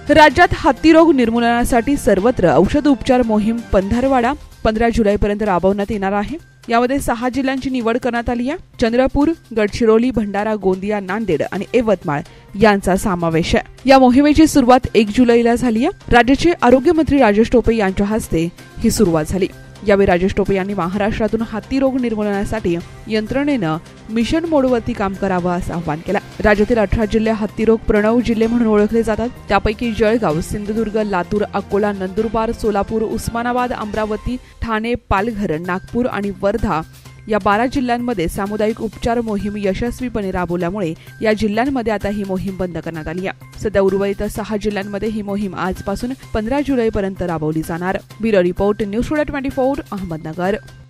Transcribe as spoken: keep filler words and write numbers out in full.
राज्यात हत्तीरोग निर्मूलनासाठी सर्वत्र औषध उपचार मोहीम पंधरवडा पंधरा जुलैपर्यंत राबवण्यात येणार आहे। यामध्ये सहा जिल्ह्यांची निवड करण्यात आली आहे। चंद्रपूर, गडचिरोली, भंडारा, गोंदिया, नांदेड आणि यवतमाळ यांचा समावेश आहे। या मोहिमेची सुरुवात एक जुलैला झाली आहे। राज्याचे आरोग्य मंत्री राजेश टोपे यांच्या हस्ते ही सुरुवात झाली। यावेळी राजेश टोपे यांनी महाराष्ट्रातून हत्तीरोग निर्मूलनासाठी यंत्रणेनं मिशन मोडवरती काम करावं असं आवाहन केलं। राज्यातील अठरा जिल्हे हत्तीरोग प्रणव जिल्हे म्हणून ओळखले जातात। त्यापैकी जळगाव, सिंधुदुर्ग, लातूर, अकोला, नंदुरबार, सोलापूर, उस्मानाबाद, अमरावती, ठाणे, पालघर, नागपूर आणि वर्धा या बारा जिल्ह्यांमध्ये सामुदायिक उपचार मोहीम यशस्वीपणे राबवल्यामुळे या जिल्ह्यांमध्ये आता ही मोहीम बंद करण्यात आली आहे। सध्या उर्वरित सहा जिल्ह्यांमध्ये ही मोहीम आजपासून पंधरा जुलैपर्यंत राबवली जाणार। ब्युरो रिपोर्ट, न्यूज टुडे चोवीस, अहमदनगर।